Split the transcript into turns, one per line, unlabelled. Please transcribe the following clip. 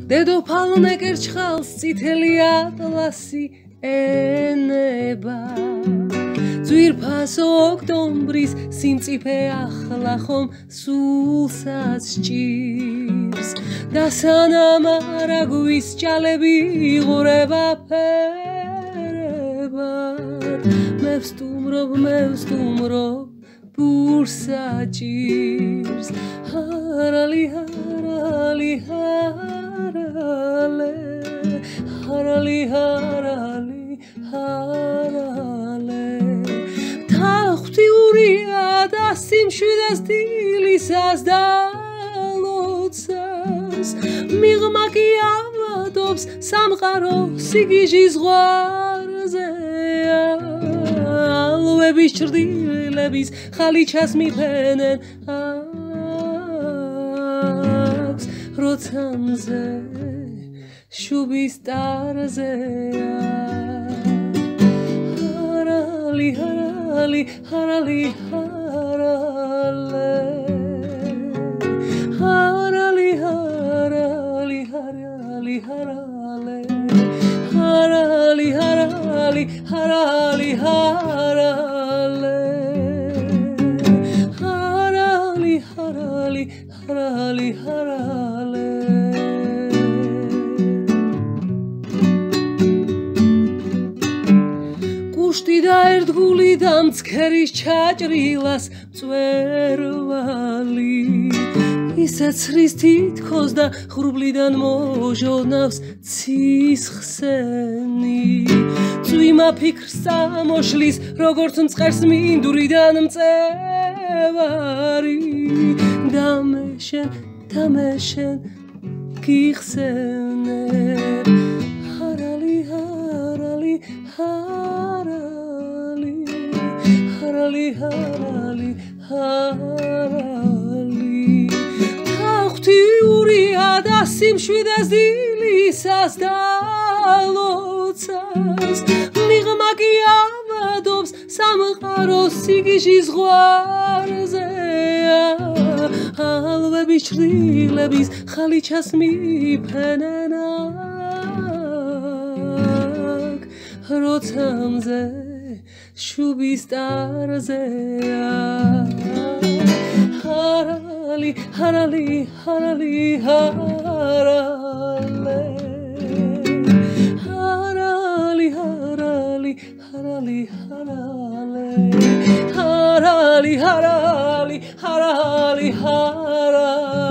დედოფალ ნეკერჩხალს წითელი ატლასი ენება ძვირფასო ოქტომბრის სიმწიფე ახლა ხომ სულსაც ჭირს და სანამ არა გვისჭალები იღურება ფერებად მე ვსტუმრობ ბურსაჭირს ჰარალი ჰარალი ჰარალე ჰარალი ჰარალი ჰარალე თახტიურია და სიმშვიდეს დილისას და ლოცას მიღმა კი ავადობს სამყარო სიგიჟის ზღვარზეა ალვების ჭრდილების ხალიჩას მიფენენ აქვს როცა მზე შუბის ტარზეა ჰარალი ჰარალი ჰარალი ჰარალე ჰარალი ჰარალი ჰარალი ჰარალე ჰარალი ჰარალი ჰარალი ჰარალე ჰარალი ჰარალი ჰარალი ჰარალე კუშტი და ერთგული და მცქერის ჩაჭრილას მწვერვალი ისაცრის თითქოს და ხრუბლიდან მოჟონავს ცის ხსენი წვიმა ფიქრს წამოშლის როგორც მწყერს მინდვრიდან მწევარი და მე შენ გიხსენებ ჰარალი ჰარალი ჰარალი ჰარალი ჰარალი ჰარალი თახტიურია და სიმშვიდეს დილისას და ლოცას მიღმა კი ავადობს სამყარო სიგიჟის ზღვარზეა ალვების ჭრილების ხალიჩას მიფენენ აქ როცა მზე შუბის ტარზეა ჰარალი ჰარალი ჰარალი ჰარალე ჰარალი ჰარალი ჰარალი ჰარალე ჰარალი ჰარალი ჰარალი ჰარალე